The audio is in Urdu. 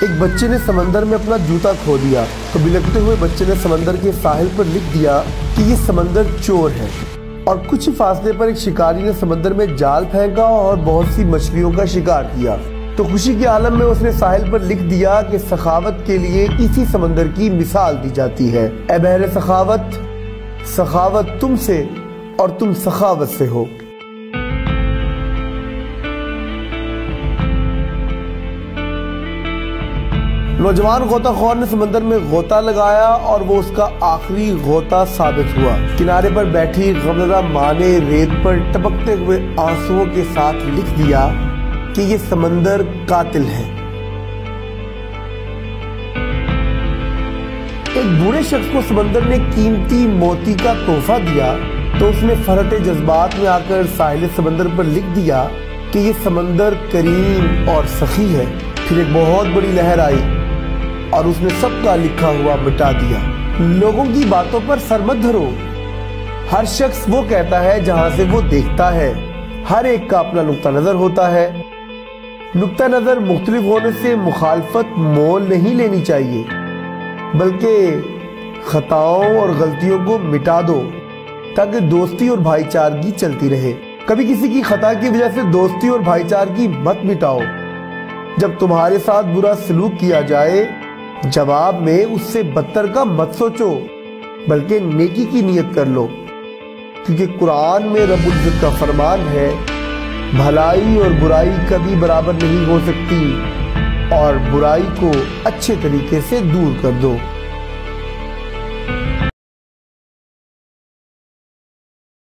ایک بچے نے سمندر میں اپنا جوتا کھو دیا تو بلکتے ہوئے بچے نے سمندر کے ساحل پر لکھ دیا کہ یہ سمندر چور ہے، اور کچھ ہی فاصلے پر ایک شکاری نے سمندر میں جال پھینکا اور بہت سی مچھلیوں کا شکار کیا تو خوشی کے عالم میں اس نے ساحل پر لکھ دیا کہ سخاوت کے لیے اسی سمندر کی مثال دی جاتی ہے۔ اے بحر سخاوت، سخاوت تم سے اور تم سخاوت سے ہو۔ نوجوان غوطہ خور نے سمندر میں غوطہ لگایا اور وہ اس کا آخری غوطہ ثابت ہوا۔ کنارے پر بیٹھی غمزدہ ماں نے ریت پر ٹپکتے ہوئے آنسوؤں کے ساتھ لکھ دیا کہ یہ سمندر قاتل ہے۔ ایک بوڑھے شخص کو سمندر نے قیمتی موتی کا تحفہ دیا تو اس نے فرحت جذبات میں آ کر ساحل سمندر پر لکھ دیا کہ یہ سمندر کریم اور سخی ہے۔ پھر ایک بہت بڑی لہر آئی اور اس نے سب کا لکھا ہوا مٹا دیا۔ لوگوں کی باتوں پر سر مت دھرو، ہر شخص وہ کہتا ہے جہاں سے وہ دیکھتا ہے، ہر ایک کا اپنا نقطہ نظر ہوتا ہے۔ نقطہ نظر مختلف ہونے سے مخالفت مول نہیں لینی چاہیے، بلکہ خطاؤں اور غلطیوں کو مٹا دو تاکہ دوستی اور بھائی چارگی چلتی رہے۔ کبھی کسی کی خطا کی وجہ سے دوستی اور بھائی چارگی مت مٹاؤ۔ جب تمہارے ساتھ برا سلوک کیا جائے، جواب میں اس سے بدتر کا مت سوچو، بلکہ نیکی کی نیت کر لو، کیونکہ قرآن میں رب العزت کا فرمان ہے، بھلائی اور برائی کبھی برابر نہیں ہو سکتی، اور برائی کو اچھے طریقے سے دور کر دو۔